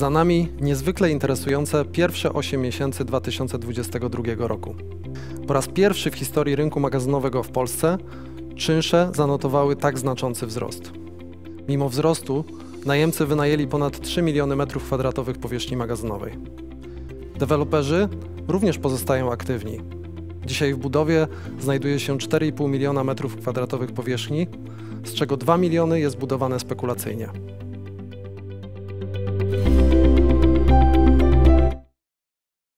Za nami niezwykle interesujące pierwsze 8 miesięcy 2022 roku. Po raz pierwszy w historii rynku magazynowego w Polsce czynsze zanotowały tak znaczący wzrost. Mimo wzrostu najemcy wynajęli ponad 3 miliony m2 powierzchni magazynowej. Deweloperzy również pozostają aktywni. Dzisiaj w budowie znajduje się 4,5 miliona m2 powierzchni, z czego 2 miliony jest budowane spekulacyjnie.